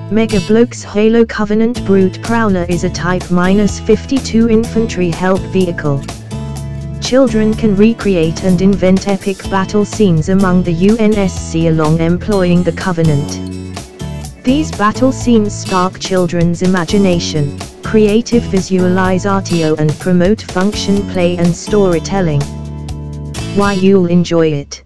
Megablokes Halo Covenant Brute Prowler is a Type -52 infantry help vehicle. Children can recreate and invent epic battle scenes among the UNSC along employing the Covenant. These battle scenes spark children's imagination, creative visualization and promote function play and storytelling. Why you'll enjoy it.